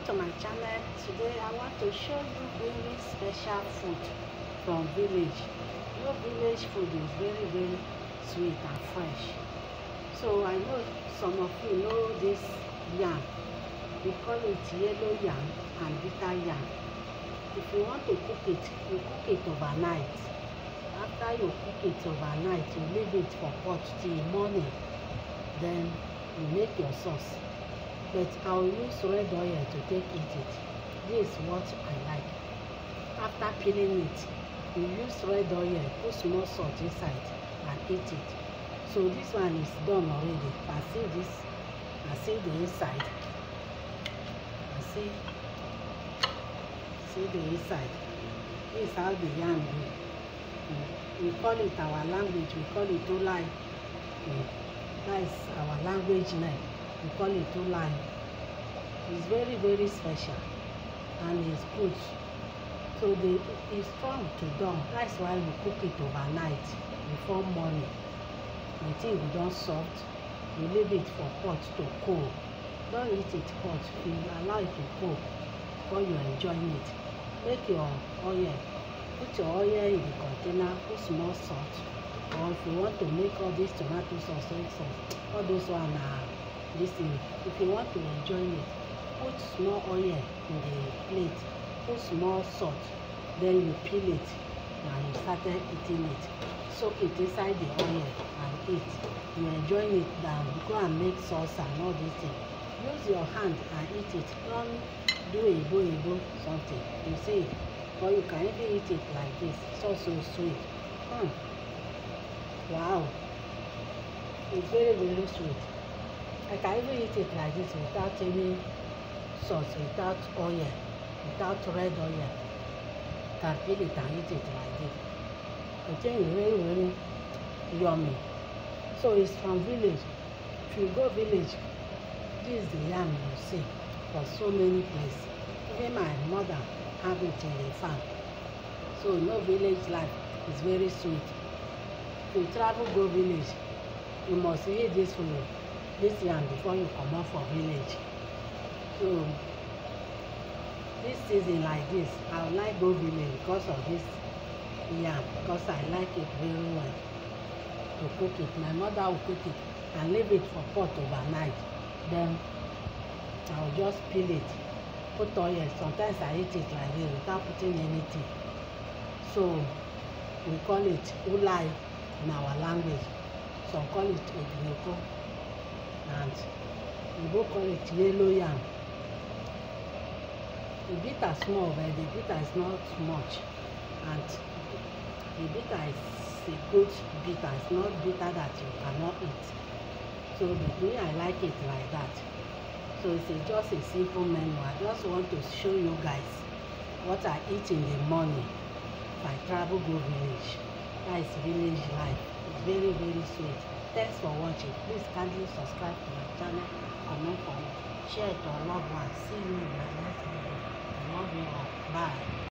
to my channel. Today I want to show you very special food from village. Village food is very sweet and fresh. So I know some of you know this yam. We call it yellow yam and bitter yam. If you want to cook it, you cook it overnight. After you cook it overnight, you leave it for pot till morning. Then you make your sauce. But I'll use red oil to take eat it. This is what I like. After peeling it, you use red oil, put small salt inside and eat it. So this one is done already. I see this. I see the inside. I see the inside. This is how the yam is. We call it our language. We call it ulai. That is our language name. We call it ulai. It's very special and it's good. So it's strong to done. That's why we cook it overnight before morning. The thing we don't soft. You leave it for pot to cool. Don't eat it hot. You allow it to cool before you enjoy it. Make your oil. Put your oil in the container. Put small salt. Or if you want to make all this tomato sauce, all those one are this thing. If you want to enjoy it, put small oil in the plate. Put small salt. Then you peel it and you started eating it. Soak it inside the oil and eat. You enjoy it down. Go and make sauce and all this thing. Use your hand and eat it. Don't do ebo something. You see, or you can even eat it like this. So sweet. Wow, it's very sweet. I can even eat it like this without any sauce, without oil, without red oil. Can peel it and eat it like this. I think it's very yummy. So it's from village. If you go village, this is the yam you see for so many places. Even my mother have it in the farm. So no village life is very sweet. If you travel go village, you must eat this food, this yam before you come out for village. So this season like this, I would like go village because of this yam, because I like it very well to cook it. My mother will cook it and leave it for pot overnight. Then I will just peel it, put oil. Sometimes I eat it like this without putting anything. So we call it ulai in our language. Some call it oginoko, and we both call it yellow yam. The bitter small, but the bitter is not much, and the bitter is a good bitter. It's not bitter that you cannot eat. So the way I like it like that. So it's just a simple menu. I just want to show you guys what I eat in the morning if I travel go village. That is village life. It's very sweet. Thanks for watching. Please kindly subscribe to my channel, comment for me, share it to your loved ones. See you in my next video. I love you all. Bye.